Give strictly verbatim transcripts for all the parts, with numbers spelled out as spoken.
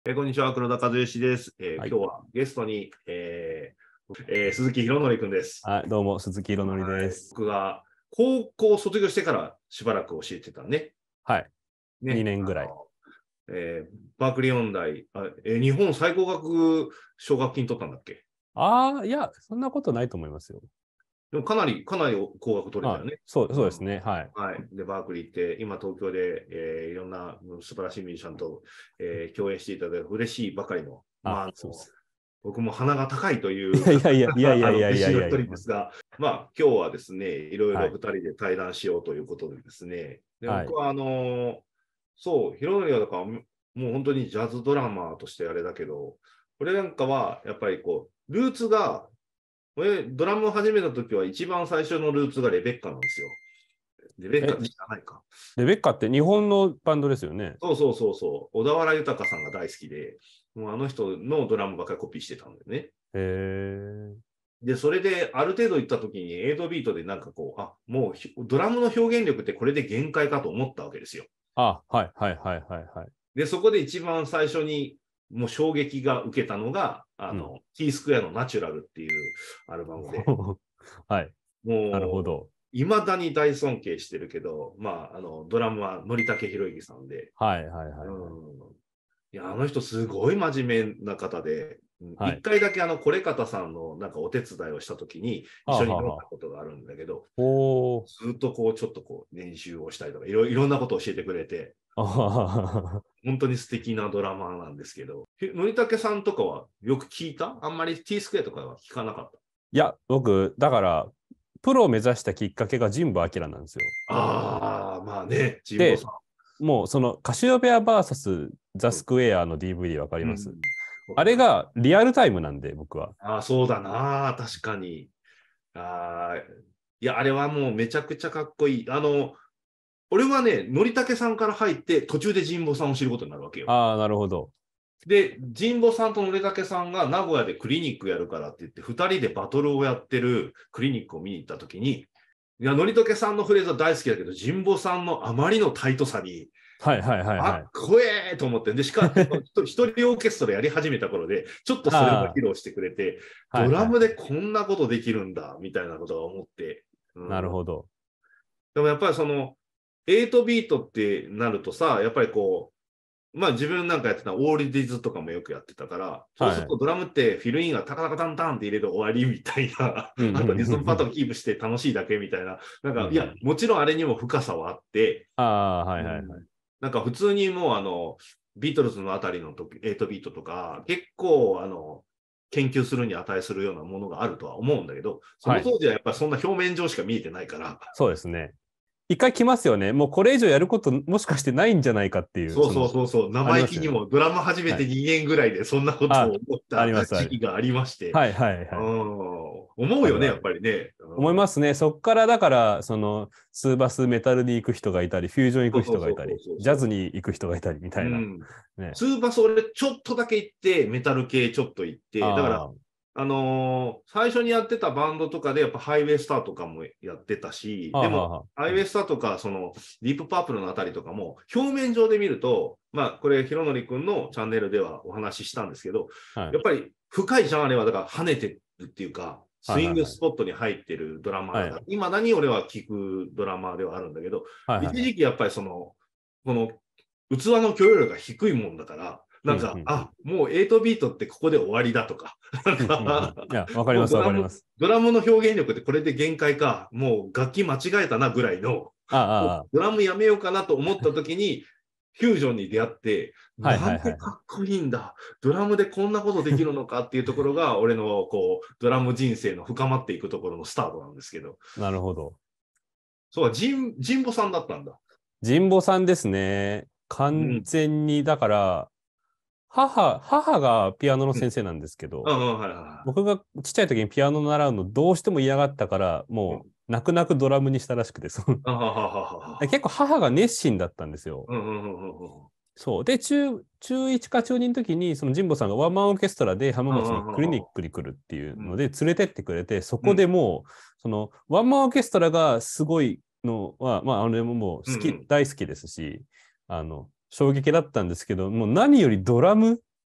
えー、こんにちは、黒田和義です。えーはい、 今日はゲストに、えーえー鈴木宏典君です。 はい、どうも、鈴木宏典ではい、 す。 僕が高校卒業してからしばらく教えてたね。 はい、 ね、 にねんぐらい。 あの、えーバークリー音大、あえー日本最高額奨学金取ったんだっけ？ ああ、いや、そんなことないと思いますよ。 でもかなり、かなり高額取れたよあ、 ね。 そう、 うん。 そうですね。はい。 はい。で、バークリーって、今東京で、えーいろんな素晴らしいミュージシャンと、えー共演していただいて嬉しいばかりの、まあ、 あ、 あの、 そうです。 僕も鼻が高いといいうやいやいやいやいあの、 やいや弟子の一いやいやいや、ま人ですが、まあ、今日はですね、いろいろはい、 二人で対談しようということでですね、で、 はい。 僕は、あのそう、ヒロノリはだから、もう本当にジャズドラマーとしてあれだけど、これなんかは、やっぱりこう、ルーツが、俺、ドラムを始めた時は一番最初のルーツがレベッカなんですよ。レベッカえ、 って知らないか？ レベッカって日本のバンドですよね。 そうそうそうそう。小田原豊さんが大好きで、もうあの人のドラムばっかりコピーしてたんだよね。 へえ。 で、それである程度行った時にエイドビートでなんかこう、あ、もうドラムの表現力ってこれで限界かと思ったわけですよ。 あ、はいはいはいはいはい。 で、そこで一番最初にもう衝撃が受けたのが、あうん。 の、T スクエアのナチュラルっていうアルバムで、 はい。なるほもう、 ど。 いまだに大尊敬してるけど、まあ、あの、ドラムは則武博之さんで、 はいはいはいはい。 うん、いや、あの人すごい真面目な方で、 はい。 一回だけあの、これ方さんのなんかお手伝いをしたときに一はあ緒に飲んだはあはあ。 ことがあるんだけど、 おー。 ずっとこう、ちょっとこう、練習をしたりとか、いろいろんなことを教えてくれて、 あははは。 本当に素敵なドラマーなんですけど、のりたけさんとかはよく聞いた？あんまり T スクエアとかは聞かなかっいや、僕、だから、プロを目指したきっかけが神保明なんですよ。 た。ああ、まあね、神保で、 さもうそのカシオペア ブイエス ザ・ん。うん。 スクエアの ディーブイディー わかりうます？ ん。わかあれるわかる。 がリアルタイムなんで、僕は。 ああ、そうだな、確かに。ああ、いや、あれはもうめちゃくちゃかっこいい。あの、俺はね、のりたけさんから入って、途中で神保さんを知ることになるわけよ。 ああ、なるほど。 で、神保さんとのりたけさんが名古屋でクリニックやるからって言って、二人でバトルをやってるクリニックを見に行ったときに、いや、のりたけさんのフレーズは大好きだけど、神保さんのあまりのタイトさに、 はいはいはいはあ、 い。 怖えと思って、で、しかも、一人オーケストラやり始めた頃で、ちょっとそれもあ披露してくれて、 あ、はドいはいはい。 ラムでこんなことできるんだ、みたいなことが思って、うん、 なるほど。 でもやっぱりその、エイトビートってなるとさ、やっぱりこう、まあ自分なんかやってたオールディーズとかもよくやってたから、そうするはい。 とドラムってフィルインがタカタカタンタンって入れて終わりみたいな、 うんうんあとリズムパうんターンキープして楽しいだけみたいな、なんか、いや、 うんうん。 もちろんあれにも深さはあって、 ああ、はいはいはい。 うん、なんか普通にもうあの、ビートルズのあたりの時、エイトビートとか、結構あの、研究するに値するようなものがあるとは思うんだけど、そはい。 の当時はやっぱりそんな表面上しか見えてないから、 そうですね。一回来ますよね。もうこれ以上やることもしかしてないんじゃないかっていう、 そうそうその、 そうそう、生意気にありますよね。 もドラム始めてはい。 にねんぐらいでそんなことをあ、 思ったあります、あり。 時期がありまして、 はいはいうん、 はい。 思うよね、やっあるある。 ぱりね。うん、 思いますね。そっからだから、その、スーバスメタルに行く人がいたり、フュージョン行くそうそうそう人がいたり、 そうそジャズに行く人がいたりみたう。ういな。 ん。 ね。 ツーバス俺ちょっとだけ行って、メタル系ちょっと行って、だから、 ああのー最初にやってたバンドとかで、やっぱハイウェイスターとかもやってたし、 あ、はでも、 あはあはあ。 ハイウうん、 ェイスターとか、その、ディープパープルのあたりとかも、表面上で見ると、まあ、これ、ひろのりくんのチャンネルではお話ししたんですけど、 はい。 やっぱり深いジャンルは、だから跳ねてるっていうか、スイングはいはいはい。 スポットに入ってるドラマーだから、 はい。 今何俺は聞くドラマーではあるんだけど、 はいはいはい。 一時期やっぱりその、この器の許容量が低いもんだから、 うん、 なんか、 うん、うん。 あ、もうエイトビートってここで終わりだとか、なんうん、うん、うん。 か、 いや、わかります、 もうドラム、 わかります。 ドラムの表現力ってこれで限界か、もう楽器間違えたなぐらいの、 ああ、あドラムやめようかなと思った時に、フュージョンに出会って、 あ。はいなんはいはいはい。 てかっこいいんだ、ドラムでこんなことできるのかっていうところが、俺のこう、ドラム人生の深まっていくところのスタートなんですけど、 なるほど。 そう、ジン、ジンボさんだったんだ。 神保さんですね。完うん。 全に、だから、母、母がピアノのうん。 先生なんですけど、 うん、はいは僕がちっちゃい時にピアノ習うのどうしても嫌がったから、 いはい。 もう泣く泣くドラムにしたらしくて、そのあはははは。 結構母が熱心だったんですよ。 うんうんうんうんうん。 そう。で、中、中いちか中にの時に、その神保さんがワンマンオーケストラで浜うんう松にクリニッんうんクに来るっていううん。 ので連れてってくれて、そこでうんもう、そのワンマンオーケストラがすごいのは、まあ、あれももう好き、 うん大好きですし、あの、衝撃だったんですけど、もう何よりドラム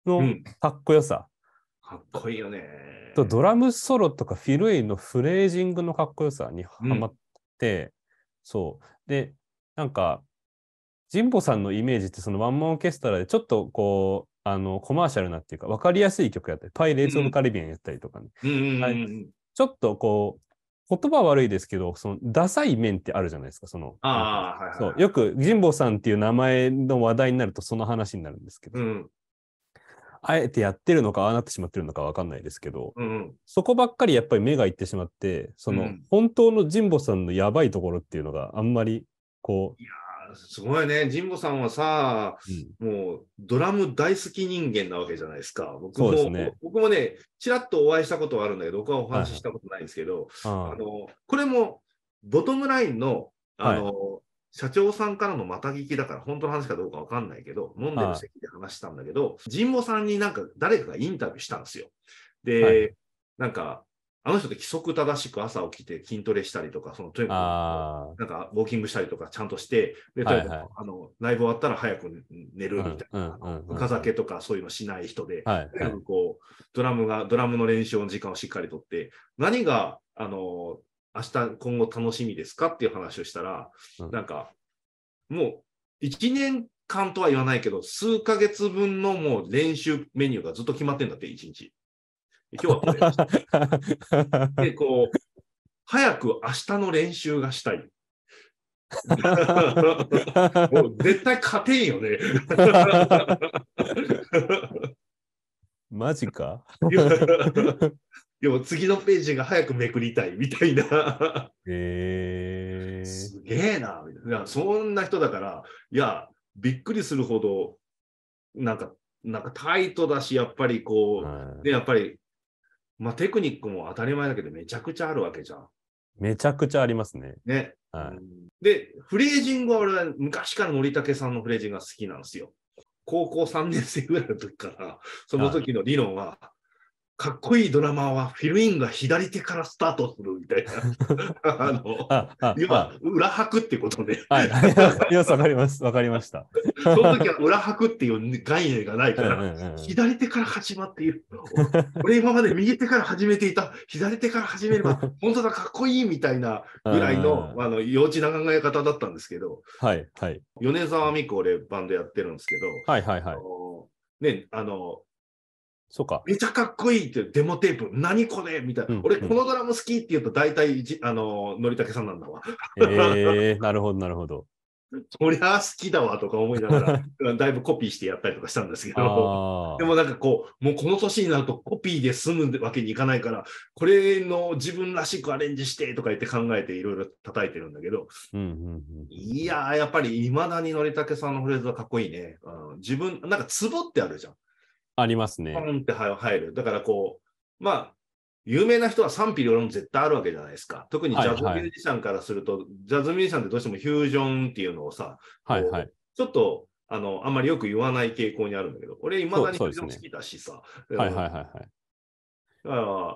のかっこよさ、 うん、かっこいいよね。 とドラムソロとかフィルイのフレージングのかっこよさにハマって、うん、そう。で、なんか、神保さんのイメージってそのワンマンオーケストラでちょっとこう、あの、コマーシャルなっていうか、わかりやすい曲やったり、パイレーツ・オブ・カリビアンやったりとかね。 うんうんはい、ちょっとこう、言葉悪いですけど、そのダサい面ってあるじゃないですか、その。 ああ、はいはい。 そう。よく神保さんっていう名前の話題になるとその話になるんですけど、 うん、 あえてやってるのか、ああなってしまってるのかわかんないですけど、 うん、 そこばっかりやっぱり目がいってしまって、その、うん、本当の神保さんのやばいところっていうのがあんまりこう。 いやー、すごいね。神保さんはさ、うん、もうドラム大好き人間なわけじゃないですか。僕も、ね、僕もね、ちらっとお会いしたことはあるんだけど、僕はお話ししたことないんですけど、はいはい、あのこれもボトムラインの、あの、はい、社長さんからのまた聞きだから本当の話かどうかわかんないけど、飲んでる席で話したんだけど、神保さんになんか誰かがインタビューしたんですよ。で、はい、なんか、あの人って規則正しく朝起きて筋トレしたりとか、そのとにかくなんかウォーキングしたりとかちゃんとして、で、とにかく、はいはい、あのライブ終わったら早く寝るみたいな、深酒とかそういうのしない人で、はいはい、こうドラムがドラムの練習の時間をしっかりとって、何があの明日今後楽しみですかっていう話をしたら、うん、なんかもういちねんかんとは言わないけど、数ヶ月分のもう練習メニューがずっと決まってんだって、いちにち。今日はこれで、こう、早く明日の練習がしたい。もう絶対勝てんよね。 マジかでも次のページが早くめくりたいみたいな。 へー、 すげえな。いや、そんな人だから、いや、びっくりするほど、なんか、なんかタイトだし、やっぱりこう、で、やっぱり、まあ、テクニックも当たり前だけど、めちゃくちゃあるわけじゃん。 めちゃくちゃありますね。 ね。はい、で、フレージングは俺は昔からのりたけさんのフレージングが好きなんですよ。高校さんねん生ぐらいの時から、その時の理論は、かっこいいドラマーはフィルインが左手からスタートするみたいな。あの、ああ要は裏拍ってことで。 はい。いや、わかります。わかりました。 その時は裏拍っていう概念がないから、左手から始まっている。俺今まで右手から始めていた。左手から始めれば、本当だ、かっこいいみたいなぐらいの、あの幼稚な考え方だったんですけど、 はい、はい。 米沢美子、俺バンドやってるんですけど、 はい、はい、はい。 ね、あの、 そうか。 めちゃかっこいいってデモテープ、何これみたいな、うん。俺、このドラム好きって言うと、大体、あの、のりたけさんなんだわ。 えー、なるほど、なるほど。 そりゃ好きだわとか思いながら、だいぶコピーしてやったりとかしたんですけど、でもなんかこう、もうこの年になるとコピーで済むわけにいかないから、これの自分らしくアレンジしてとか言って考えていろいろ叩いてるんだけど、 うんうんうん、 いやー、やっぱりいまだにのりたけさんのフレーズはかっこいいね。うん、自分、なんかツボってあるじゃん。 ありますね。 ポンって入る。だからこう、まあ、有名な人は賛否両論絶対あるわけじゃないですか。特にジャズミュージシャンからすると、はいはい、ジャズミュージシャンってどうしてもフュージョンっていうのをさ、 はいはい、 ちょっとあのあんまりよく言わない傾向にあるんだけど、俺、いまだにフュージョン好きだしさ。 ね、はいはいはいはい。 だから、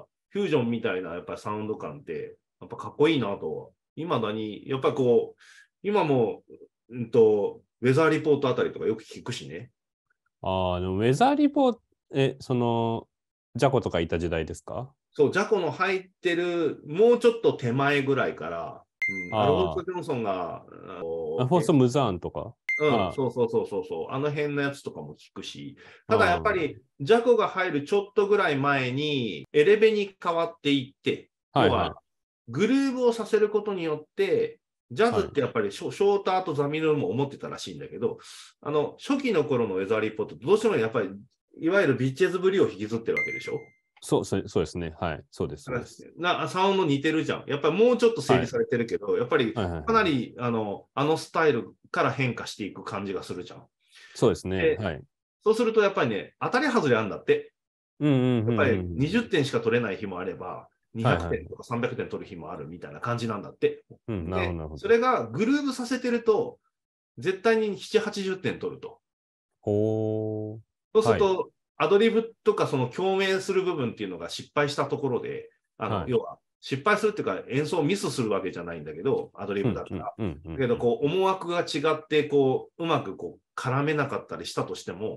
フュージョンみたいなやっぱサウンド感って、やっぱかっこいいなと、いまだに、やっぱこう、今も、うんと、ウェザーリポートあたりとかよく聞くしね。 ああ、でもウェザーリポート、え、その、ジャコとかいた時代ですか？ そう、ジャコの入ってる、もうちょっと手前ぐらいから、うん、アルフォンソ・ジョンソンが、 アルフォンソ・ムザーンとか。 うん、そうそうそうそうそう、あの辺のやつとかも聞くし、ただやっぱり、ジャコが入るちょっとぐらい前に、エレベに変わっていって、はいはい、要は、グルーブをさせることによって、ジャズってやっぱりショ、はい、ショーターとザミルも思ってたらしいんだけど、あの、初期の頃のウェザーリポート、どうしてもやっぱり、いわゆるビッチェズブリを引きずってるわけでしょ。 そうそうそうですね。はい。そうです。そうです。 なサウンド似てるじゃん。やっぱりもうちょっと整理されてるけど、はい、やっぱりかなり、あの、あのスタイルから変化していく感じがするじゃん。 そうですね。はい。 そうするとやっぱりね、当たり外れあるんだって。 うんうんうんうん、 やっぱりにじゅってんしか取れない日もあれば、にひゃくてんとかさんびゃくてん取る日もあるみたいな感じなんだって。 うん、なるほどなるほど。 それがグルーブさせてると、絶対にななじゅう、はちじゅってん取ると。 ほー。 そうすると、はい、アドリブとかその共鳴する部分っていうのが失敗したところで、あの、はい、要は失敗するっていうか演奏をミスするわけじゃないんだけど、アドリブだから。だけど、こう、思惑が違って、こう、うまくこう、絡めなかったりしたとしても、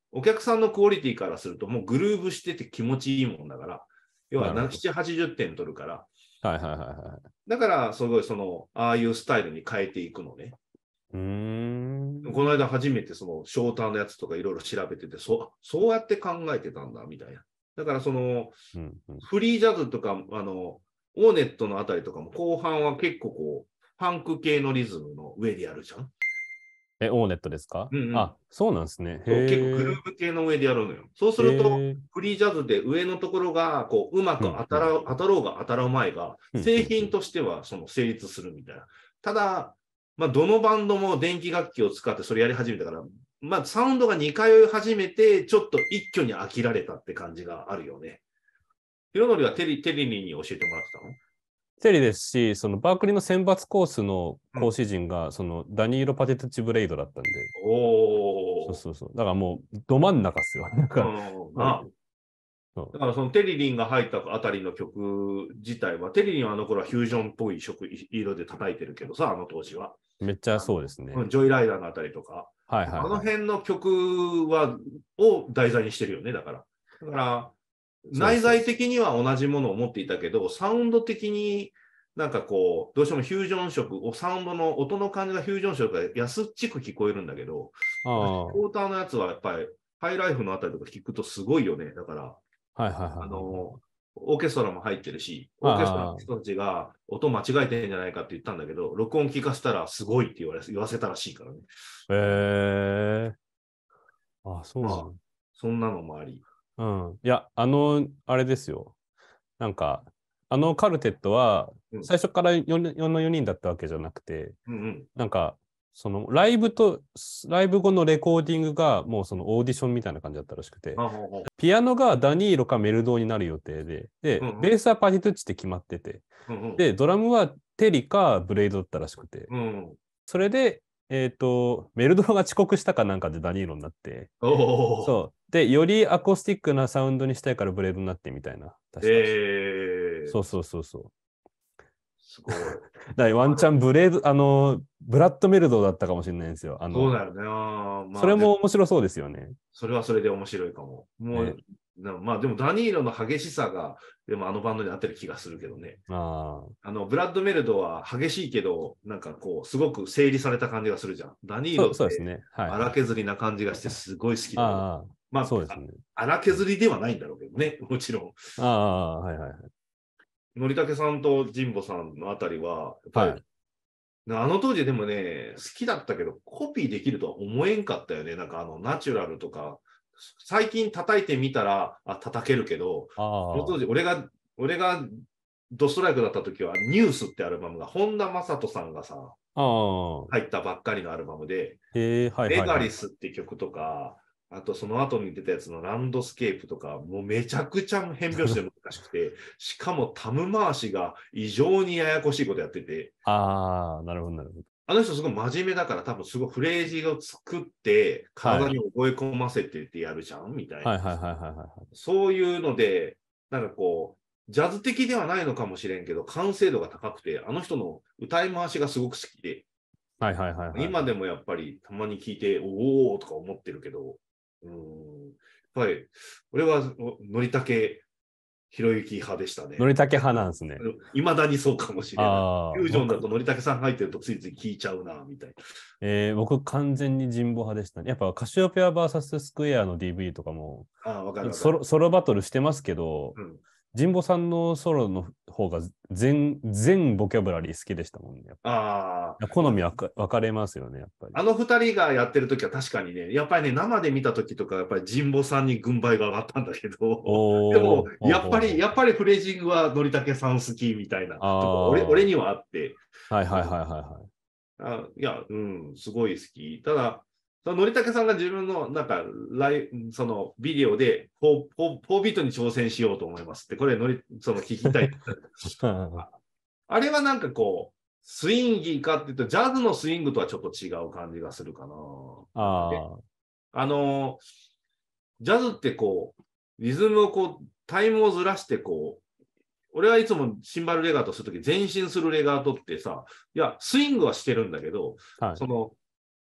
お客さんのクオリティからすると、もうグルーブしてて気持ちいいもんだから、要はなななじゅう、はちじゅってん取るから、 はいはいはいはい。 だから、すごいその、ああいうスタイルに変えていくのね。 うーん。 この間初めてその、ショーターのやつとかいろいろ調べてて、そう、そうやって考えてたんだ、みたいな。だからその、 うんうん、 フリージャズとか、あの、オーネットのあたりとかも後半は結構こう、ファンク系のリズムの上でやるじゃん。 え、オーネットですか？ うんうん。 あ、そうなんですね。 そう、結構グルへーブ系の上でやるのよ。そうすえ。 ると、 へえ。 フリージャズで上のところが、こう、うまくうんうん。 当たら当たろうが当たらうまいが、 うんうんうん。 製品としてはその成立するみたいな。ただ、まあ、どのバンドも電気楽器を使ってそれやり始めたから、まあ、サウンドが似通い始めて、ちょっと一挙に飽きられたって感じがあるよね。ヒロノリはテリ、テリリに教えてもらってたの？ テリですし、そのバークリーの選抜コースのうん。 講師陣が、そのダニーロ・パティトゥチ・ブレイドだったんで、そうおー。 そうそう。だからもう、ど真ん中っすよ。なんか、 うん。 うん、 あ、 そだからそのテリリンが入ったあたりの曲自体は、テリリンはあの頃はフュージョンっぽい色色で叩いてるけどさ、あの当時は。 うめっちゃあのそうですね。 ジョイライダーのあたりとか。あのはいはいはい。 辺の曲は、を題材にしてるよね、だから。だから、内そうそうそ在的には同じものを持っていたけど、サウンド的になんかこう、どうしてもフュージョン色、サウンドの音の感じがフュージョン色が安っちく聞こえるんだけど、 う。ああ、はポーターのやつはやっぱりハイライフのあたりとか聞くとすごいよね。だから、 いはいはいあはい。 の、オーケストラも入ってるし、オーケストラのあ人たちが音間違えてんじゃないかって言ったんだけど、録音聞かせたらすごいって言われ言わせたらしいからね。 あ、ええー、あ、そうまあ、 なの。 そんなのもあり。 うん。いや、あの、あれですよ。なんか、あのカルテットは、 うん、 最初からよんのよにんだったわけじゃなくて、 うん、うん。 なんか、そのライブと、ライブ後のレコーディングがもうそのオーディションみたいな感じだったらしくて、 あほうほう、 ピアノがダニーロかメルドーになる予定で、で、 うん、うん、 ベースはパティトゥッチって決まってて、 うん、うん、 で、ドラムはテリかブレイドだったらしくて、 うん。 それで、えっと、メルドーが遅刻したかなんかでダニーロになって、 おお、 そう。で、よりアコースティックなサウンドにしたいからブレードになってみたいな。確か。 えー、 そうそうそうそう。 すごい。 だからワンチャンブレード、あの、ブラッドメルドだったかもしれないんですよ。あの、 そうだよね。あーまあ、 それで、 も面白そうですよね。 それはそれで面白いかも。もね。 う、なまあでもダニーロの激しさが、でもあのバンドに合ってる気がするけどね。 ああ。 あの、ブラッドメルドは激しいけど、なんかこう、すごく整理された感じがするじゃん。ダニーそう、 ロってそうですね。はいはい。 荒削りな感じがしてすごい好きだけど。 ああ、 まあ、 そうですね。 荒削りではないんだろうけどね。もちろん。 ああ、はいはいはい。 のりたけさんと神保さんのあたりは、やっぱり、 はい。 あの当時でもね、好きだったけど、コピーできるとは思えんかったよね。なんかあの、ナチュラルとか、最近叩いてみたら、あ、叩けるけど、そのあ当時、俺が、俺がドストライクだった時は、ニュースってアルバムが、本田正人さんがさ、 あ、ああ。 入ったばっかりのアルバムで、 へえ、はいレはいはい。 ガリスって曲とか、あとその後に出たやつのランドスケープとか、もうめちゃくちゃ変拍子で難しくて、しかもタム回しが異常にややこしいことやってて、 ああ、なるほどなるほど。 あの人すごい真面目だから多分すごいフレーズを作ってはい。 体に覚え込ませてってやるじゃんみたいな。 はいはいはいはいはい。 そういうので、なんかこう、ジャズ的ではないのかもしれんけど、完成度が高くて、あの人の歌い回しがすごく好きで、 はいはいはいはいはい。 今でもやっぱりたまに聞いて、おおとか思ってるけど、うん、やっぱり、俺はのりたけひろゆき派でしたね。 のりたけ派なんですね。 いまだにそうかもしれない。 ああ、 フュージョンだと僕、 のりたけさん入ってるとついつい聞いちゃうな、みたいな。 えー、僕完全に人望派でしたね。やっぱカシオペア ブイエス スクエアの ディーブイディー とかもああ、わかるわかる。 ソロ、ソロバトルしてますけど、 うん。 神保さんのソロの方が全、全ボキャブラリー好きでしたもんね。やっあぱ好あ、 み分か分かれますよね、やっぱり。 あの二人がやってる時は確かにね、やっぱりね、生で見た時とか、やっぱり神保さんに軍配が上がったんだけど、でも、 おー、ほうやっぱり、 ほうほう。 やっぱりフレージングはのりたけさん好きみたいなあとこ、俺、 あ、はい俺にはあって、 はいはいうんはいはい。 あ、いや、うん、すごい好き。ただ、そののりたけさんが自分の、なんか、ライそのビデオでフォー、フォー、フォービートに挑戦しようと思いますって、これのり、その聞きたい。あれはなんかこう、スインギーかっていうと、ジャズのスイングとはちょっと違う感じがするかな。なんかね、 ああの、ジャズってこう、リズムをこう、タイムをずらしてこう、俺はいつもシンバルレガートするとき、前進するレガートってさ、いや、スイングはしてるんだけど、 あ、はい。 その、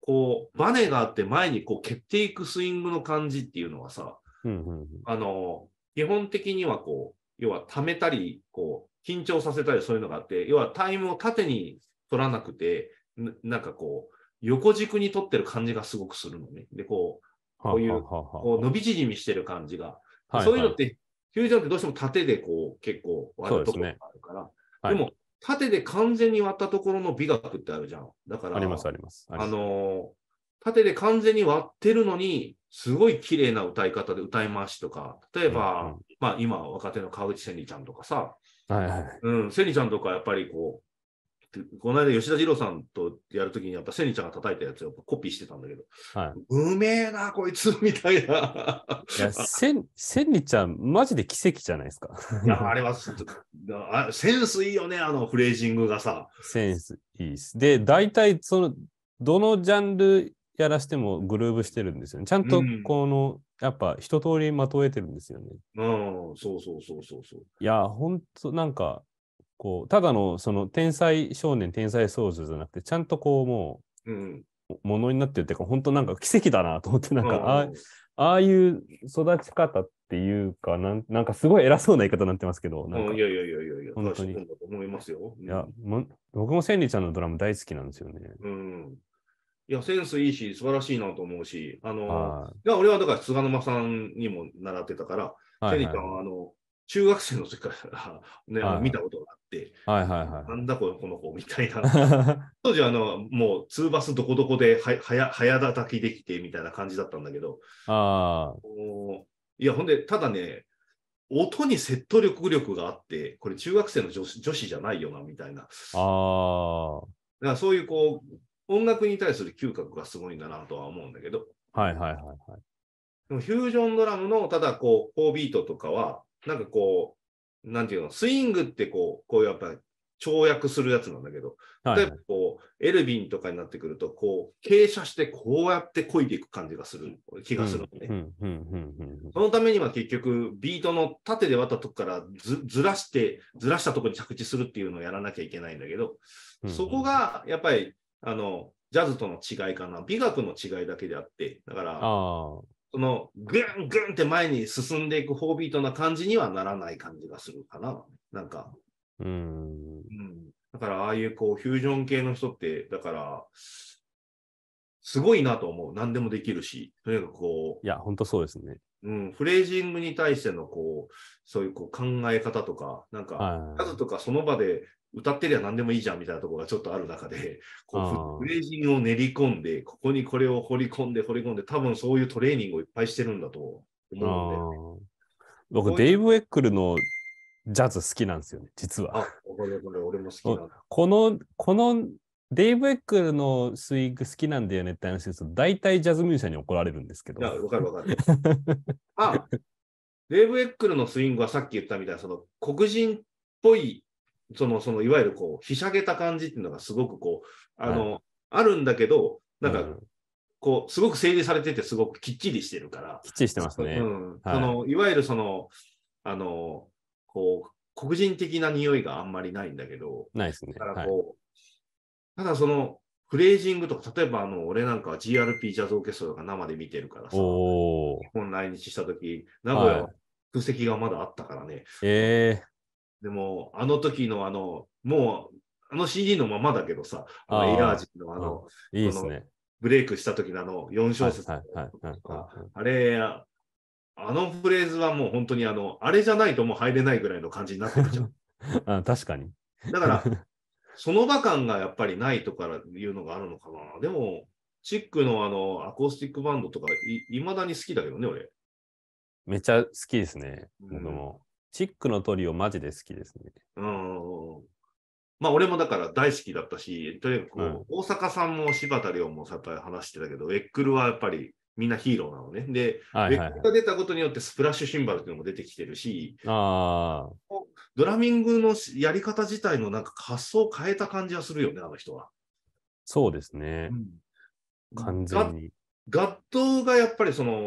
こう、バネがあって前にこう蹴っていくスイングの感じっていうのはさ、 うんうんうん、 あの、基本的にはこう、要は溜めたり、こう、緊張させたりそういうのがあって、要はタイムを縦に取らなくて、ななんかこう、横軸に取ってる感じがすごくするのね。で、こう、こういう、こう伸び縮みしてる感じが。 はいはい、 そういうのって、フュージョンってどうしても縦でこう、結構割るところがあるから。で, ねはい、でも、縦で完全に割ったところの美学ってあるじゃん。だから、 ありますあります。 あの、縦で完全に割ってるのに、すごい綺麗な歌い方で歌い回しとか、例えば、うんうん、まあ今若手の川口千里ちゃんとかさ、 はいはい、 うん、千里ちゃんとかやっぱりこう、この間吉田二郎さんとやるときにやっぱ千里ちゃんが叩いたやつをコピーしてたんだけど、はい、うめえなこいつみたいな。 いや、千里ちゃんマジで奇跡じゃないですか。 いや、あれはセンスいいよね、あのフレージングがさ。 センスいいです。で、大体その、どのジャンルやらしてもグルーブしてるんですよね。ちゃんとこの、うん、やっぱ一通りまとえてるんですよね。 うん、そうそうそうそうそう。 いや、ほんとなんか、こう、ただのその天才少年、天才少女じゃなくて、ちゃんとこうもう、うん、ものになってるっていうか、本当なんか奇跡だなと思って、なんか、ああ、ああいう育ち方っていうかなん、なんかすごい偉そうな言い方になってますけど、なんか、 いやいやいやいやいや、 本当に。 だと思いますよ。 うん、いや、も僕も千里ちゃんのドラム大好きなんですよね。 うん。いや、センスいいし、素晴らしいなと思うし、あの、いや俺はだから菅沼さんにも習ってたから、千里ちゃんはあの、中学生の時からね、はいはい、見たことがあって、 はいはいはい、 なんだこのこの子みたいな。当時あの、もうツーバスどこどこでは早早叩きできてみたいな感じだったんだけど、 あいや、ほんで、ただね、音に説得力力があって、これ中学生の女子女子じゃないよな、みたいな。 あだからそういうこう、音楽に対する嗅覚がすごいんだなとは思うんだけど。 はいはいはいはい。 でもフュージョンドラムの、ただこう、フォービートとかは、なんかこう、なんていうの、スイングってこう、こうやっぱり跳躍するやつなんだけど、例えばこう、エルビンとかになってくると、こう、傾斜してこうやって漕いでいく感じがする、気がするのね。そのためには結局、ビートの縦で割ったとこからずずらして、ずらしたところに着地するっていうのをやらなきゃいけないんだけど、そこがやっぱり、あの、ジャズとの違いかな。美学の違いだけであって、だから、そのグングンって前に進んでいくフォービートな感じにはならない感じがするかな。なんか。 うん、うん。 だからああいうこうフュージョン系の人って、だから、すごいなと思う。何でもできるし。とにかくこう。いや、本当そうですね。 うん、フレージングに対してのこう、そういうこう考え方とか、なんか、ジャズとかその場で歌ってりゃ何でもいいじゃんみたいなところがちょっとある中で、こうフレージングを練り込んで、ここにこれを掘り込んで掘り込んで、多分そういうトレーニングをいっぱいしてるんだと思うんで、ね。 僕、デイブ・エックルのジャズ好きなんですよね、実は。 あ、これこれ俺も好きな。 この、このデイブ・エックルのスイング好きなんだよねって話すると、大体ジャズミュージシャンに怒られるんですけど。 いや、わかるわかる。あ、デーブ・エックルのスイングはさっき言ったみたいな、その黒人っぽい、その、そのいわゆるこう、ひしゃげた感じっていうのがすごくこう、あの、はい、あるんだけど、なんか、うん、こう、すごく整理されてて、すごくきっちりしてるから。 きっちりしてますね。 うん。はい、その、いわゆるその、あの、こう、黒人的な匂いがあんまりないんだけど、 ないですね。 だからこう、はい、ただその、フレージングとか、例えばあの、俺なんかは ジーアールピー ジャズオーケストラとか生で見てるからさ、日本来日したとき、名古屋は空席がまだあったからね。 えー、でも、あの時のあの、もう、あの シーディー のままだけどさ、あのエアージのあの、 いいですね。 ブレイクした時のあのよん小節とか、あれ、あのフレーズはもう本当にあの、あれじゃないともう入れないぐらいの感じになってるじゃん。 あ、確かに。 だから、その場感がやっぱりないとかいうのがあるのかな。でも、チックのあの、アコースティックバンドとかい、いまだに好きだけどね、俺。 めっちゃ好きですね。僕も。チックのトリオマジで好きですね。 うん。まあ、俺もだから大好きだったし、とにかくこう、うん、大阪さんも柴田亮もやっぱり話してたけど、ウェックルはやっぱりみんなヒーローなのね。で、はいはいはい、ウェックルが出たことによってスプラッシュシンバルっていうのも出てきてるし、 あドラミングのやり方自体のなんか発想を変えた感じはするよね、あの人は。 そうですね。うん、完全に。 ガットがやっぱりその、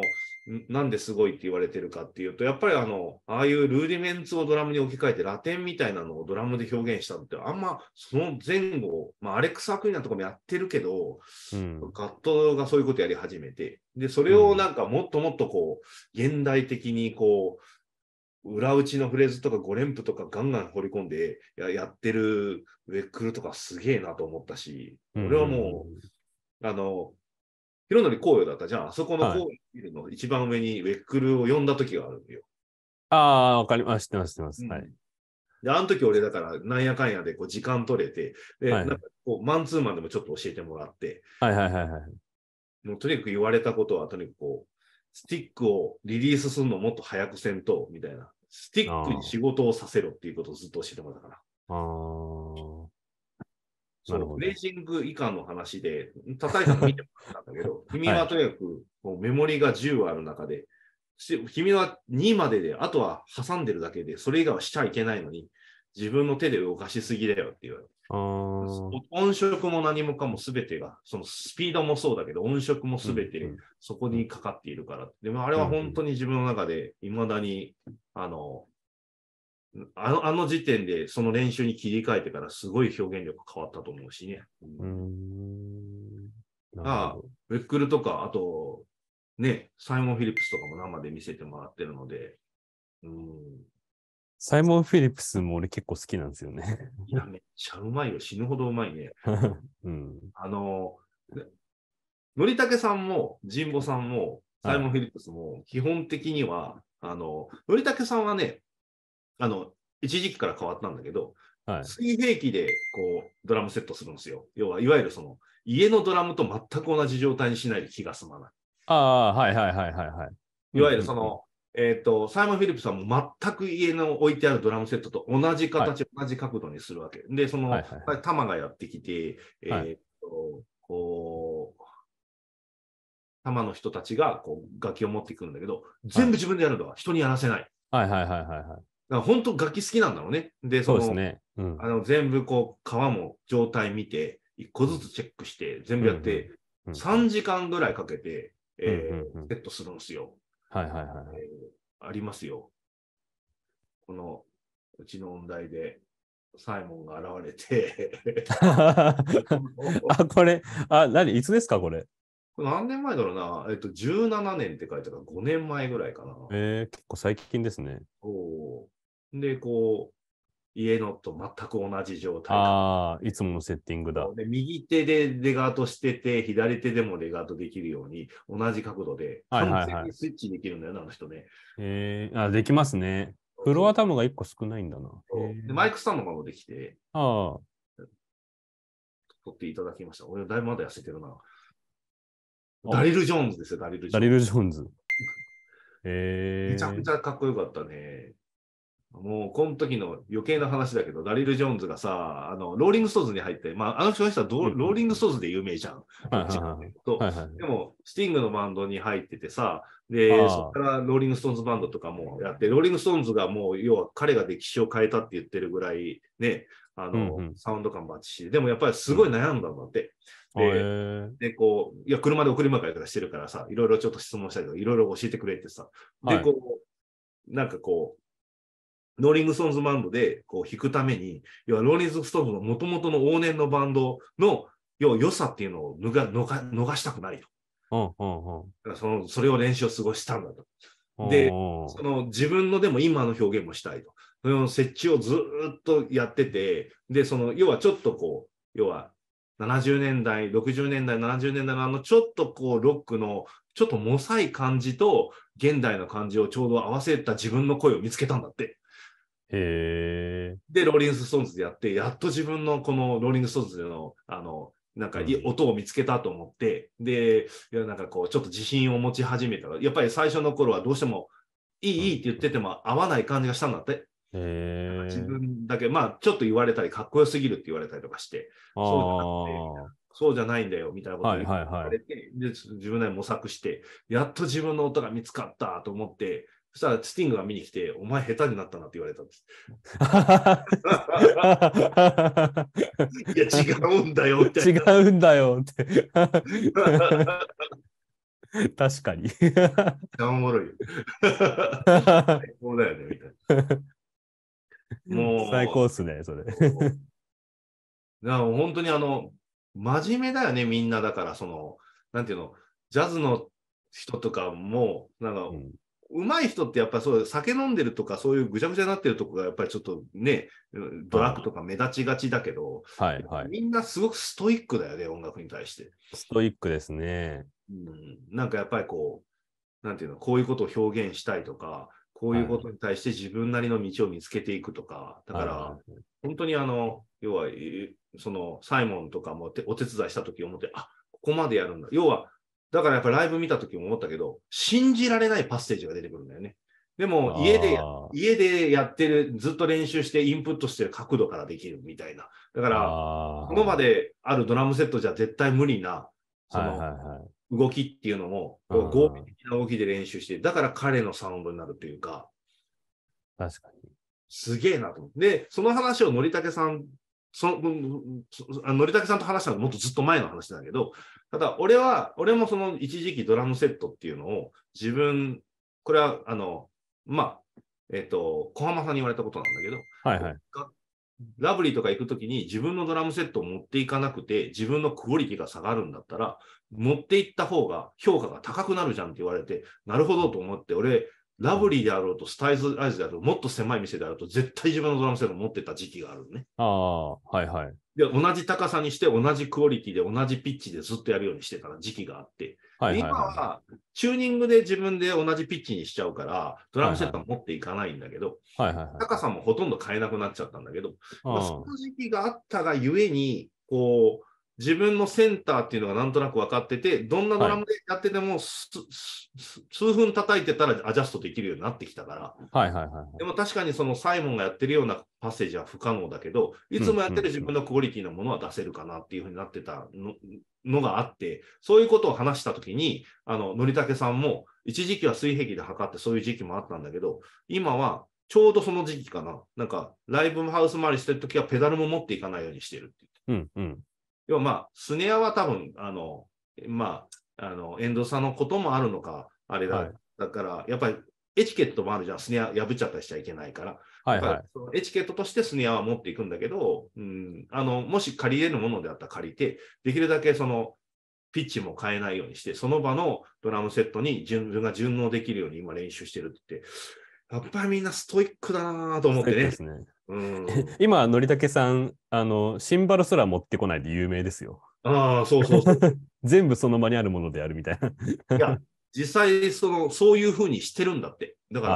なんですごいって言われてるかっていうと、やっぱりあの、ああいうルーディメンツをドラムに置き換えてラテンみたいなのをドラムで表現したのって、あんまその前後、まあ、アレックス・アクイナとかもやってるけど、 うん、 ガットがそういうことやり始めて、で、それをなんかもっともっとこう、現代的にこう、裏打ちのフレーズとかご連符とかガンガン掘り込んでややってるウェックルとかすげえなと思ったし、俺はもう、あの、広則紅葉だったじゃん。あそこの紅葉ビルの一番上にウェックルを呼んだ時があるんよ。 ああ、わかります。知ってます、知ってます。 うん、 はい。 で、あの時俺だからなんやかんやでこう時間取れて、で、 はい、 なんかこうマンツーマンでもちょっと教えてもらって、 はいはいはいはい。 もうとにかく言われたことはとにかくこう、スティックをリリースするのをもっと早くせんと、みたいな。スティックに仕事をさせろっていうことをずっと教えてもらったから。 ああ。 そう、フレージング以下の話で、叩いたの見てもらったんだけど、君はとにかくもうメモリがじゅうある中で、君はにまでで、あとは挟んでるだけで、それ以外はしちゃいけないのに、自分の手で動かしすぎだよって言われて。音色も何もかもすべてが、そのスピードもそうだけど、音色もすべてそこにかかっているから。でもあれは本当に自分の中で、いまだに、あの、あの、あの時点でその練習に切り替えてからすごい表現力変わったと思うしね。 うん。 ああ、ウェックルとか、あと、ね、サイモン・フィリップスとかも生で見せてもらってるので、うん、 サイモン・フィリップスも俺結構好きなんですよね。 いや、めっちゃうまいよ。死ぬほどうまいね。 うん、 あの、のりたけさんも、神保さんも、サイモン・フィリップスも、基本的には、はい、あの、のりたけさんはね、あの、一時期から変わったんだけど、はい、水平器でこうドラムセットするんですよ。要は、いわゆるその家のドラムと全く同じ状態にしないで気が済まない。 ああ、はいはいはいはいはい。 いわゆるその、うんうんうん、えっ、ー、と、サイモン・フィリップさんも全く家の置いてあるドラムセットと同じ形、はい、同じ角度にするわけ。で、その、はいはいはい、タマがやってきて、えっ、ー、と、はい、こう、タマの人たちがこう楽器を持ってくるんだけど、全部自分でやるのは人にやらせない。 はいはいはいはいはい。 だから本当楽器好きなんだろうね。で、その、 そうですね。うん、 あの全部こう皮も状態見て、一個ずつチェックして、全部やって、うんうん、さんじかんぐらいかけて、えーうんうんうん、セットするんですよ。 はいはいはい、はいえー。ありますよ。このうちの音大でサイモンが現れて。 あ、これ、あ、何いつですか、これ。 これ何年前だろうな、えっと、じゅうななねんって書いてあるからごねんまえぐらいかな。 えー、結構最近ですね。 おで、こう、家のと全く同じ状態。 ああ、いつものセッティングだ。 で、右手でレガートしてて、左手でもレガートできるように、同じ角度で、完全にスイッチできるんだよな、あの人ね。 えー、あ、できますね。フロアタムがいっこ少ないんだな。 でマイクスタンドもできて、 ああ。取っていただきました。俺、だいぶまだ痩せてるな。ダリル・ジョーンズですよ、ダリル・ジョーンズ。ダリル・ジョーンズ。 えー、めちゃくちゃかっこよかったね。もう、この時の余計な話だけど、ダリル・ジョーンズがさ、あの、ローリング・ストーズに入って、まあ、あの人の人はど、うん、ローリング・ストーズで有名じゃん。でも、スティングのバンドに入っててさ、で、そこからローリング・ストーンズバンドとかもやって、ローリング・ストーンズがもう、要は彼が歴史を変えたって言ってるぐらい、ね、あの、うんうん、サウンド感バッチし、でもやっぱりすごい悩んだんだって。うん、で、で、こう、いや、車で送り迎えとかしてるからさ、いろいろちょっと質問したりとか、いろいろ教えてくれってさ、で、こう、はい、なんかこう、ローリング・ストーンズバンドでこう弾くために、要はローリング・ストーンズの元々の往年のバンドの要は良さっていうのを逃逃したくないと。 うんうんうん、 だからそのそれを練習を過ごしたんだと。で、その自分のでも今の表現もしたいと。その設置をずっとやってて、で、その要はちょっとこう、要はななじゅうねんだい、ろくじゅうねんだい、ななじゅうねんだいのあのちょっとこうロックのちょっともさい感じと現代の感じをちょうど合わせた自分の声を見つけたんだって。 へで、ローリング・ストーンズでやって、やっと自分のこのローリング・ストーンズでの、あの、なんかいい音を見つけたと思って、うん、で、いやなんかこう、ちょっと自信を持ち始めたら、やっぱり最初の頃はどうしても、いい、いいって言ってても合わない感じがしたんだって。 へ自分だけ、まあ、ちょっと言われたり、かっこよすぎるって言われたりとかして、そうじゃなくて、そうじゃないんだよみたいなことを言われて、はいはいはい、で自分で模索して、やっと自分の音が見つかったと思って、そしたらスティングが見に来て、お前下手になったなって言われたんです。いや、違うんだよって。 違うんだよって。 確かに。 おもろいよ。最高だよね、みたいな。 最高もっすね、それ。 う、だから本当にあの、真面目だよね、みんな。だから、その、なんていうの、ジャズの人とかも、なんか、 うん、 上手い人ってやっぱりそう酒飲んでるとかそういうぐちゃぐちゃになってるとこがやっぱりちょっとね、ドラッグとか目立ちがちだけど、 はいはい。 みんなすごくストイックだよね、音楽に対して。 ストイックですね。 うん、なんかやっぱりこう、なんていうの、こういうことを表現したいとか、こういうことに対して自分なりの道を見つけていくとか、だから、 はいはい、 本当にあの、要は、そのサイモンとかもお手伝いしたとき思って、あ、ここまでやるんだ。要は、だからやっぱりライブ見たときも思ったけど、信じられないパッセージが出てくるんだよね。でも家で、家でやってる、ずっと練習してインプットしてる角度からできるみたいな。だから、この場であるドラムセットじゃ絶対無理な、その、動きっていうのも、合理的な動きで練習して、だから彼のサウンドになるというか、 確かに。 すげえなと思って。で、その話をのりたけさん、その、のりたけさんと話したのはもっとずっと前の話だけど、ただ俺は、俺もその一時期ドラムセットっていうのを自分、これは、あの、まあ、えっと、小浜さんに言われたことなんだけど、 はいはい。 ラブリーとか行くときに自分のドラムセットを持っていかなくて、自分のクオリティが下がるんだったら、持っていった方が評価が高くなるじゃんって言われて、なるほどと思って、俺、ラブリーであろうと、スタイズアイズであろうと、もっと狭い店であろうと、絶対自分のドラムセットを持ってた時期があるね。 ああ、はいはい。 で、同じ高さにして、同じクオリティで、同じピッチでずっとやるようにしてた時期があって、 はいはいはい、 今は、チューニングで自分で同じピッチにしちゃうから、ドラムセットは持っていかないんだけど、 はいはいはい、 高さもほとんど変えなくなっちゃったんだけど、まあ、その時期があったがゆえに、こう、自分のセンターっていうのがなんとなく分かってて、どんなドラムでやってても、はい、数分叩いてたらアジャストできるようになってきたから、 はいはいはい、 でも確かにそのサイモンがやってるようなパッセージは不可能だけど、いつもやってる自分のクオリティのものは出せるかなっていうふうになってた の, のがあって、そういうことを話したときに、あの、のりたけさんも、一時期は水平器で測ってそういう時期もあったんだけど、今はちょうどその時期かな。なんか、ライブハウス回りしてるときはペダルも持っていかないようにしてるって言って。うんうん。要はまあ、スネアは多分、あの、まあ、あの、エンド差のこともあるのか、あれだ。はい、だから、やっぱり、エチケットもあるじゃん。スネア破っちゃったりしちゃいけないから。はいはい、そのエチケットとしてスネアは持っていくんだけど、うん、あの、もし借りれるものであったら借りて、できるだけその、ピッチも変えないようにして、その場のドラムセットに自分が順応できるように今練習してるって言って、やっぱりみんなストイックだなと思ってね。ですね。 うん、今、のりたけさん、あの、シンバルすら持ってこないで有名ですよ。 ああ、そうそうそう。 全部その場にあるものであるみたいな。 いや、実際その、そういうふうにしてるんだって。だから、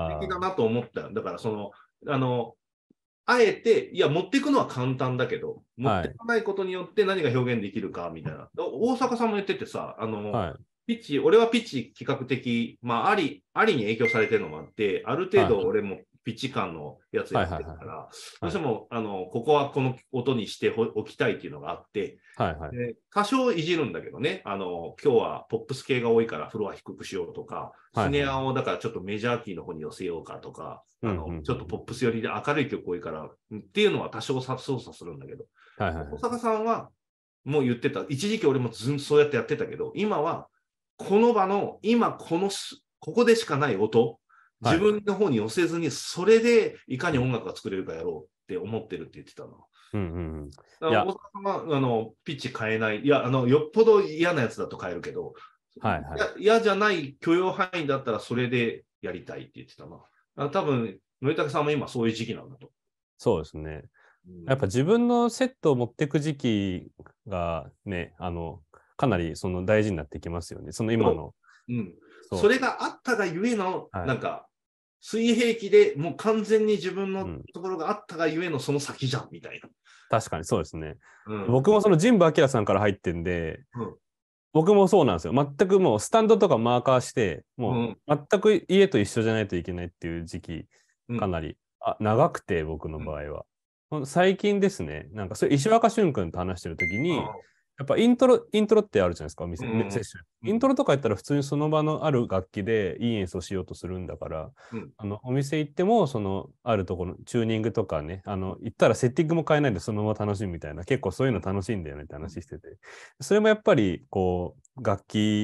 素敵だなと思ったよ。だから、その、あの、あえて、いや、持っていくのは簡単だけど、持っていかないことによって何が表現できるかみたいな。はい、大阪さんも言っててさ、あの、はい、ピッチ、俺はピッチ比較的、まあ、あり、ありに影響されてるのもあって、ある程度俺もピッチ感のやつやってるから、どうしても、あの、ここはこの音にしておきたいっていうのがあって、はいはい、で多少いじるんだけどね、あの、今日はポップス系が多いからフロア低くしようとか、スネアをだからちょっとメジャーキーの方に寄せようかとか、あの、ちょっとポップス寄りで明るい曲多いからっていうのは多少操作するんだけど、はいはいはい、大阪さんはもう言ってた、一時期俺もずんそうやってやってたけど、今はこの場の今このここでしかない音、自分の方に寄せずに、それでいかに音楽が作れるかやろうって思ってるって言ってたの。うんうんうん、いや大阪さんはあのピッチ変えない、いやあの、よっぽど嫌なやつだと変えるけど、はいはい、嫌じゃない許容範囲だったらそれでやりたいって言ってたな。あ多分、のりたけさんも今そういう時期なんだと。そうですね。うん、やっぱ自分のセットを持っていく時期がね、あの、かなりその大事になってきますよね。その今の。うん、そ, それがあったがゆえの、はい、なんか、水平器でもう完全に自分のところがあったがゆえのその先じゃんみたいな。確かにそうですね。うん、僕もその神保明さんから入ってんで、うん、僕もそうなんですよ。全くもうスタンドとかマーカーして、もう全く家と一緒じゃないといけないっていう時期、かなり、うん、あ長くて、僕の場合は。うん、最近ですね、なんかそれ石若俊君と話してるときに、やっぱイントロ、イントロってあるじゃないですか、お店、うん、セッション。イントロとかやったら普通にその場のある楽器でいい演奏しようとするんだから、うん、あのお店行っても、そのあるところ、チューニングとかね、あの行ったらセッティングも変えないでそのまま楽しむみたいな、結構そういうの楽しいんだよねって話してて。それもやっぱり、こう、楽器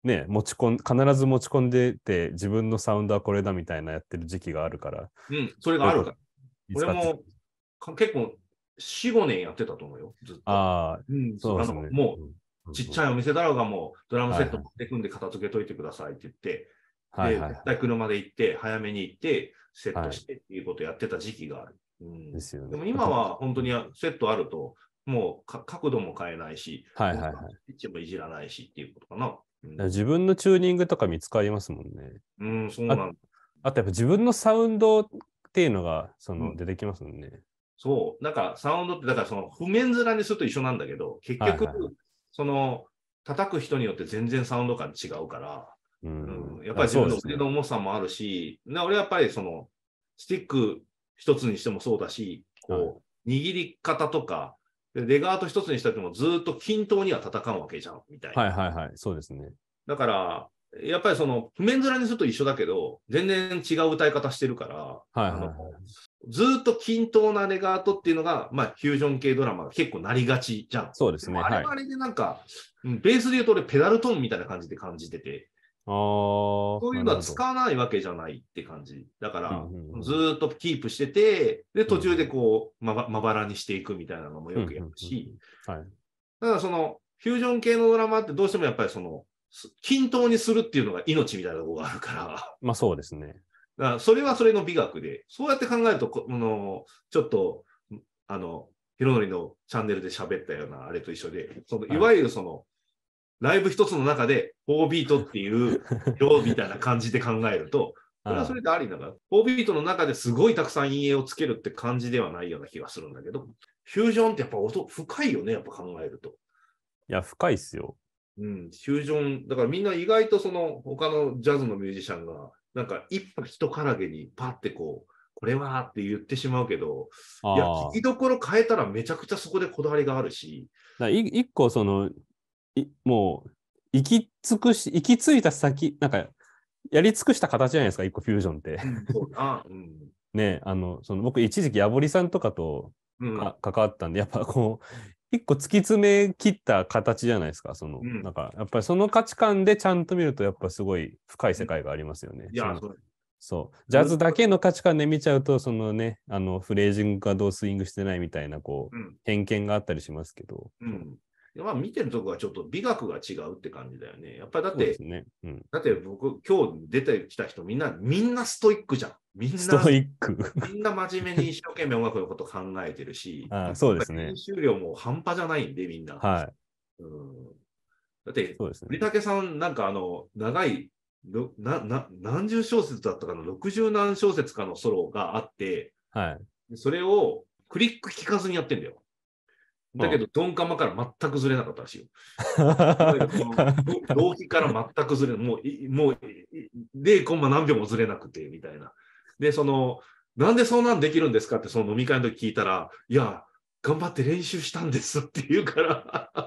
ね、持ち込ん、必ず持ち込んでて、自分のサウンドはこれだみたいなやってる時期があるから。 うん、それがあるから。俺使ってもか結構よん、ごねんやってたと思うよ、ずっと。 ああ、 うん、 そうですね。 あのもうんう、ちっちゃいお店だろうがもう、ドラムセットはいはい持ってくんで片付けといてくださいって言って、で、 はいはい絶対車で行って、早めに行って、セッはい。はい。 トしてっていうことをやってた時期がある。うん、 ですよね。 でも今は本当にセットあると、もうか角度も変えないし、 はいはいはい。 ピッチもいじらないしっていうことかな。うん、 自分のチューニングとか見つかりますもんね。 うん、そうあ、 なんだ。 あとやっぱ自分のサウンドっていうのが、その、 うん、 出てきますもんね。 そう。なんかサウンドって、だからその譜面面にすると一緒なんだけど、結局、 はいはいはい。 その、叩く人によって全然サウンド感違うから、 ううんん。あ、 やっぱり自分のそうですね。 腕の重さもあるし、な俺はやっぱりその、スティック一つにしてもそうだし、 はい。 こう、握り方とか、でレガート一つにしてもずっと均等には叩かんわけじゃん、みたいな。 はいはいはい。そうですね。 だから、やっぱりその、譜面面にすると一緒だけど、全然違う歌い方してるから、あの、 はいはいはい。 ずっと均等なレガートっていうのが、まあ、フュージョン系ドラマが結構なりがちじゃん。 そうですね。 でもあれはい。あはあれでなんか、うんベースで言うと俺ペダルトーンみたいな感じで感じてて、 あ、 そういうのはなるほど。 使わないわけじゃないって感じ。だかうんら、 うんうん。 ずーっとキープしてて、で、途中でうんうんこう、まばまばらにしていくみたいなのもうんよくやるうんし、 うん。はい。 ただその、フュージョン系のドラマってどうしてもやっぱりその、均等にするっていうのが命みたいなところがあるから、 まあそうですね。 だからそれはそれの美学で、そうやって考えると、このちょっと、あの、ヒロノリのチャンネルで喋ったようなあれと一緒で、そのいはい。 わゆるその、ライブ一つの中でフォービートっていう量みたいな感じで考えると、それはそあれでありだから、フォービートの中ですごいたくさん陰影をつけるって感じではないような気がするんだけど、フュージョンってやっぱ音深いよね、やっぱ考えると。 いや、深いっすよ。 うん、フュージョン、だからみんな意外とその他のジャズのミュージシャンが、なんか一歩一からげにパってこう、これはって言ってしまうけど、いや、聞ああ。 きどころ変えたらめちゃくちゃそこでこだわりがあるし、 だい一個、その、いもう、行き尽くし、行き着いた先、なんか、やり尽くした形じゃないですか、一個フュージョンって。 うん、そうだ、うん、 ね、あの、その僕一時期ヤボリさんとかとうん、 か関わったんで、やっぱこう、一個突き詰め切った形じゃないですか。その、 うん、 なんか、やっぱりその価値観でちゃんと見ると、やっぱすごい深い世界がありますよね。 いや、 その、 それ、 そう。ジャズだけの価値観で見ちゃうと、そのね、あの、フレージングがどうスイングしてないみたいな、こう、 うん、 偏見があったりしますけど、そう。 うん。まあ、見てるとこはちょっと美学が違うって感じだよね。やっぱりだって、 そうですね。うん。 だって僕、今日出てきた人、みんな、みんなストイックじゃん。みんストな、 イック。 みんな真面目に一生懸命音楽のこと考えてるし、 あ、 やっそうですね。 ぱり練習量も半端じゃないんで、みんな。 はい。 うん、だって、 そうですね。 栗武さん、なんかあの、長い、なな何十小節だったかな、ろくじゅう何小節かのソロがあって、 はい。 それをクリック聞かずにやってんだよ。だけど、ドンカマから全くずれなかったらしいよ。いわゆるこの動機から全くずれない。もう、もう、ゼロコンマ何秒もずれなくて、みたいな。で、その、なんでそんなんできるんですかって、その飲み会の時聞いたら、いや、頑張って練習したんですって言うから、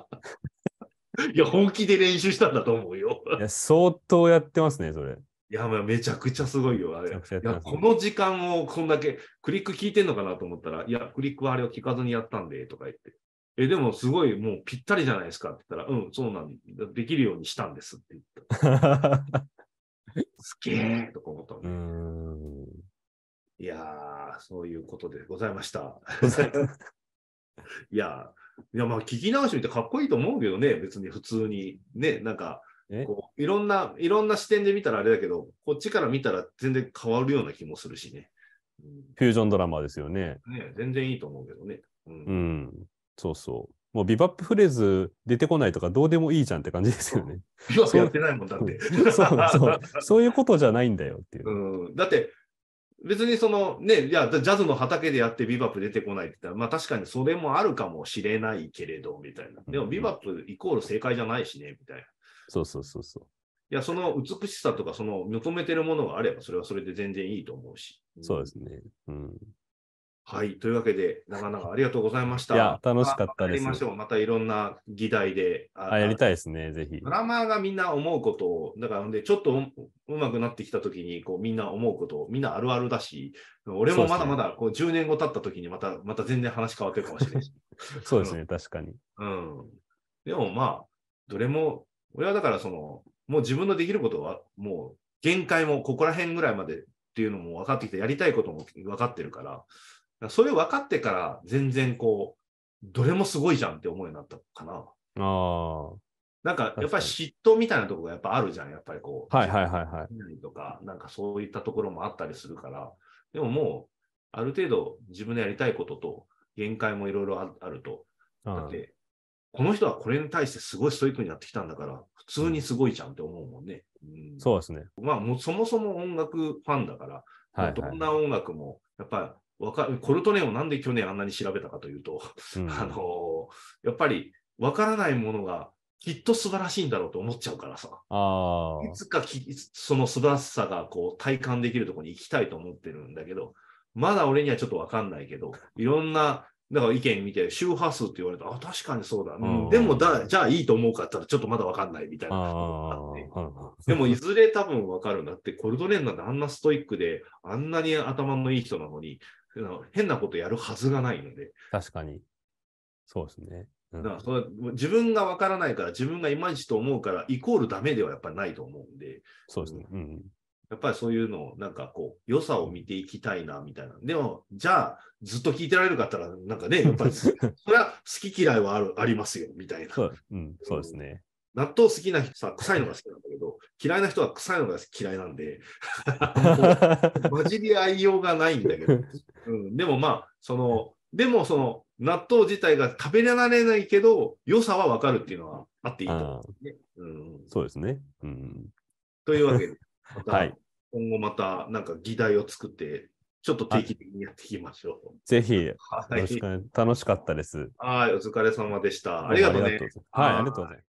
いや、本気で練習したんだと思うよ。 いや、相当やってますね、それ。 いや、まあめちゃくちゃすごいよ、あれ。 めちゃくちゃやっいや、 てますね。 この時間をこんだけクリック聞いてんのかなと思ったら、いや、クリックはあれを聞かずにやったんで、とか言って。え、でもすごいもうぴったりじゃないですかって言ったら、うん、そうなんで、できるようにしたんですって言った。すげえとか思ったのうーね。 ん。 いやー、そういうことでございました。 ございます。 いやー、いや、まあ聞き直してみてかっこいいと思うけどね、別に普通に。ね、なんか、 えこういろんな、いろんな視点で見たらあれだけど、こっちから見たら全然変わるような気もするしね。 フュージョンドラマですよね。 うん、ね、全然いいと思うけどね。ううん。 ん。そうそう。もうビバップフレーズ出てこないとかどうでもいいじゃんって感じですよね。 ビバップそう、 やってないもんだって。 そうそう。そういうことじゃないんだよっていう。 うん、だって、別にそのね、いや、ジャズの畑でやってビバップ出てこないって言ったら、まあ確かにそれもあるかもしれないけれど、みたいな。でもビバップイコール正解じゃないしね、みたいな。いそうそうそうそう。 や、その美しさとか、その求めてるものがあれば、それはそれで全然いいと思うし。うん、 そうですね。うん。 はい。というわけで、なかなかありがとうございました。 いや、楽しまたかったです。 やりましょう。またいろんな議題で。 あ、やりあたいですね、ぜひ。 ドラマーがみんな思うことを、だからでちょっとううまくなってきたときにこうみんな思うことを、みんなあるあるだし、俺もまだまだこうじゅうねんご経ったときにまたまた全然話変わってるかもしれないし。 そうですね、確かに。 うん。でもまあ、どれも、俺はだからその、 もう自分のできることは、もう限界もここら辺ぐらいまでっていうのも分かってきて、やりたいことも分かってるから、それ分かってから全然こう、どれもすごいじゃんって思うようになったかな。 ああ。 なんかやっぱり嫉妬みたいなところがやっぱあるじゃん、やっぱりこう。 はいはいはいはい。 とか、なんかそういったところもあったりするから、でももう、ある程度自分でやりたいことと、限界もいろいろあると、だって、この人はこれに対してすごいストイックにやってきたんだから、普通にすごいじゃんって思うもんね。 うんうん、そうですね。 まあもうそもそも音楽ファンだから、はいはい、どんな音楽も、やっぱりわかる、コルトネをなんで去年あんなに調べたかというと、うん、あのやっぱりわからないものがきっと素晴らしいんだろうと思っちゃうからさ。 あいつかきその素晴らしさがこう体感できるところに行きたいと思ってるんだけど、まだ俺にはちょっとわかんないけど、いろんなだから意見見て、周波数って言われたら、あ、確かにそうだ。うん、でもだ、じゃあいいと思うかって言ったら、ちょっとまだわかんないみたいな。でも、いずれ多分わかるんだって、コルトネーなんてあんなストイックで、あんなに頭のいい人なのに、変なことやるはずがないので。 確かに。そうですね。 うん、だからそれ自分がわからないから、自分がいまいちと思うから、イコールダメではやっぱりないと思うんで。 そうですね。うん、 やっぱりそういうのを、なんかこう、良さを見ていきたいな、みたいな。でも、じゃあ、ずっと聞いてられるかったら、なんかね、やっぱり、それは好き嫌いはあるありますよ、みたいな。 そう、うん、そうですね。 納豆好きな人さ、臭いのが好きなんだけど、嫌いな人は臭いのが嫌いなんで、混じり合いようがないんだけど、うん、でもまあ、その、でもその、納豆自体が食べられないけど、良さはわかるっていうのはあっていいと思うんですね。うん、 そうですね。うん、 というわけで、また、 はい、 今後またなんか議題を作って、ちょっと定期的にやっていきましょう。 ぜひ、よろしく、楽しかったです。 はい、お疲れ様でした。ありがとうね。 はい、ありがとうございます。